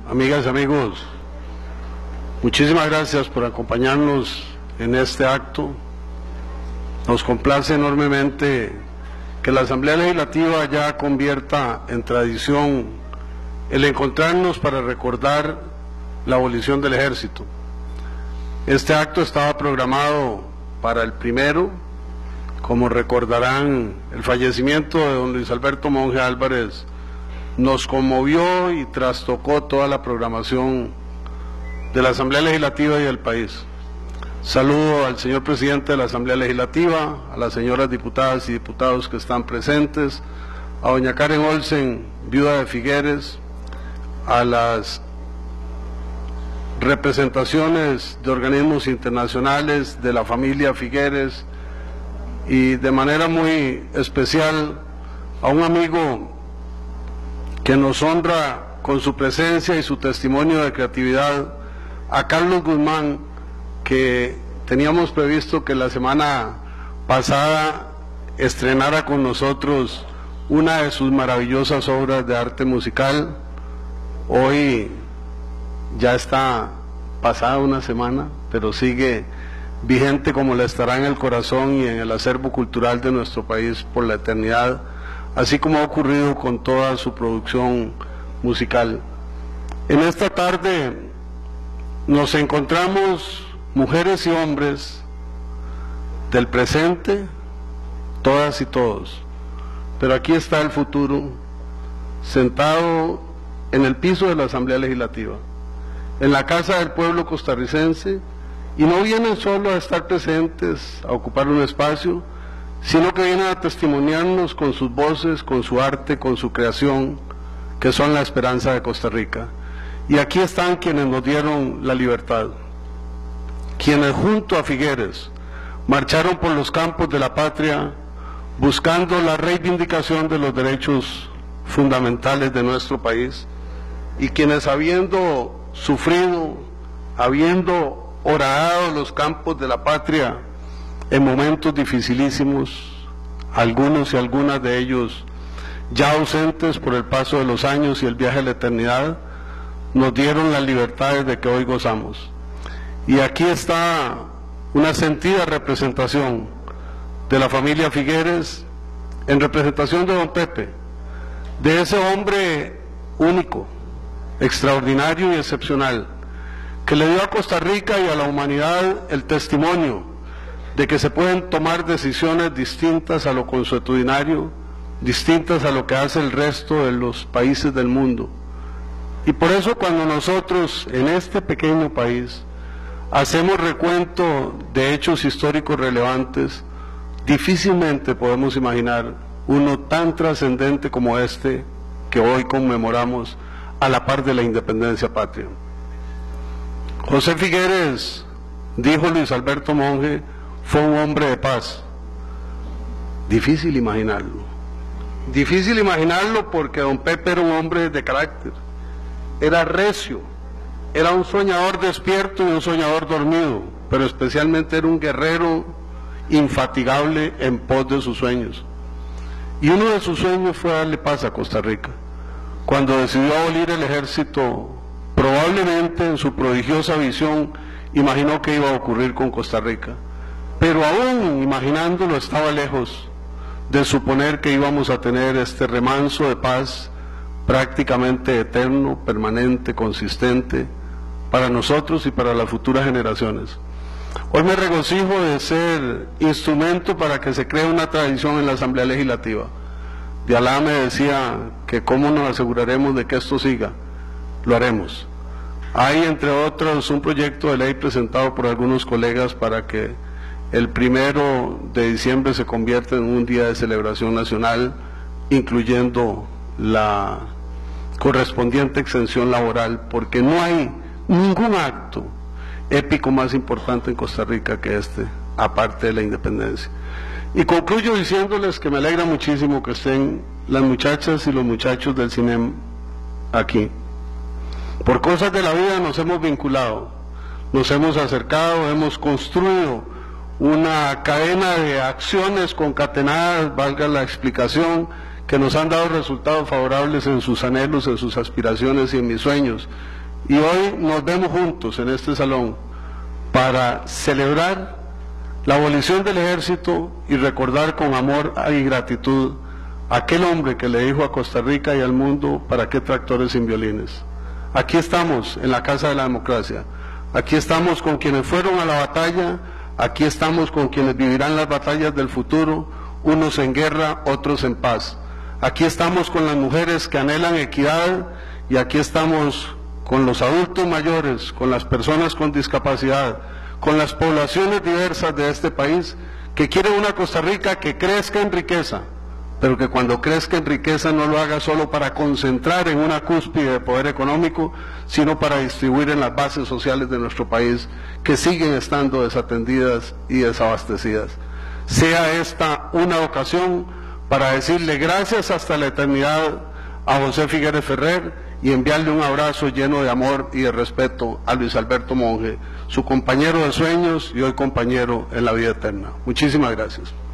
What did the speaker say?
amigas y amigos, muchísimas gracias por acompañarnos en este acto. Nos complace enormemente que la Asamblea Legislativa ya convierta en tradición el encontrarnos para recordar la abolición del Ejército. Este acto estaba programado para el 1. Como recordarán, el fallecimiento de don Luis Alberto Monge Álvarez nos conmovió y trastocó toda la programación de la Asamblea Legislativa y del país. Saludo al señor presidente de la Asamblea Legislativa, a las señoras diputadas y diputados que están presentes, a doña Karen Olsen, viuda de Figueres, a las representaciones de organismos internacionales, de la familia Figueres, y de manera muy especial a un amigo que nos honra con su presencia y su testimonio de creatividad, a Carlos Guzmán, que teníamos previsto que la semana pasada estrenara con nosotros una de sus maravillosas obras de arte musical. Hoy ya está pasada una semana, pero sigue vigente como la estará en el corazón y en el acervo cultural de nuestro país por la eternidad, así como ha ocurrido con toda su producción musical. En esta tarde nos encontramos mujeres y hombres del presente, todas y todos, pero aquí está el futuro, sentado en el piso de la Asamblea Legislativa, en la Casa del Pueblo costarricense, y no vienen solo a estar presentes, a ocupar un espacio, sino que vienen a testimoniarnos con sus voces, con su arte, con su creación, que son la esperanza de Costa Rica. Y aquí están quienes nos dieron la libertad, quienes junto a Figueres marcharon por los campos de la patria buscando la reivindicación de los derechos fundamentales de nuestro país, y quienes habiendo sufrido, habiendo horadado los campos de la patria en momentos dificilísimos, algunos y algunas de ellos ya ausentes por el paso de los años y el viaje a la eternidad, nos dieron las libertades de que hoy gozamos. Y aquí está una sentida representación de la familia Figueres, en representación de don Pepe, de ese hombre único, extraordinario y excepcional, que le dio a Costa Rica y a la humanidad el testimonio de que se pueden tomar decisiones distintas a lo consuetudinario, distintas a lo que hace el resto de los países del mundo. Y por eso cuando nosotros en este pequeño país hacemos recuento de hechos históricos relevantes, difícilmente podemos imaginar uno tan trascendente como este que hoy conmemoramos a la par de la independencia patria. José Figueres, dijo Luis Alberto Monge, fue un hombre de paz. Difícil imaginarlo porque don Pepe era un hombre de carácter, era recio, era un soñador despierto y un soñador dormido, pero especialmente era un guerrero infatigable en pos de sus sueños. Y uno de sus sueños fue darle paz a Costa Rica. Cuando decidió abolir el ejército, probablemente en su prodigiosa visión imaginó que iba a ocurrir con Costa Rica, pero aún imaginándolo estaba lejos de suponer que íbamos a tener este remanso de paz prácticamente eterno, permanente, consistente, para nosotros y para las futuras generaciones. Hoy me regocijo de ser instrumento para que se cree una tradición en la Asamblea Legislativa. De Alá me decía que cómo nos aseguraremos de que esto siga. Lo haremos. Hay, entre otros, un proyecto de ley presentado por algunos colegas para que el 1 de diciembre se convierta en un día de celebración nacional, incluyendo la correspondiente exención laboral, porque no hay ningún acto épico más importante en Costa Rica que este, aparte de la independencia. Y concluyo diciéndoles que me alegra muchísimo que estén las muchachas y los muchachos del CINEM aquí. Por cosas de la vida nos hemos vinculado, nos hemos acercado, hemos construido una cadena de acciones concatenadas, valga la explicación, que nos han dado resultados favorables en sus anhelos, en sus aspiraciones y en mis sueños. y hoy nos vemos juntos en este salón para celebrar la abolición del ejército y recordar con amor y gratitud a aquel hombre que le dijo a Costa Rica y al mundo: ¿para qué tractores sin violines? Aquí estamos en la Casa de la Democracia, aquí estamos con quienes fueron a la batalla, aquí estamos con quienes vivirán las batallas del futuro, unos en guerra, otros en paz. Aquí estamos con las mujeres que anhelan equidad y aquí estamos con los adultos mayores, con las personas con discapacidad, con las poblaciones diversas de este país que quieren una Costa Rica que crezca en riqueza, pero que cuando crezca en riqueza no lo haga solo para concentrar en una cúspide de poder económico, sino para distribuir en las bases sociales de nuestro país que siguen estando desatendidas y desabastecidas. Sea esta una ocasión para decirle gracias hasta la eternidad a José Figueres Ferrer y enviarle un abrazo lleno de amor y de respeto a Luis Alberto Monge, su compañero de sueños y hoy compañero en la vida eterna. Muchísimas gracias.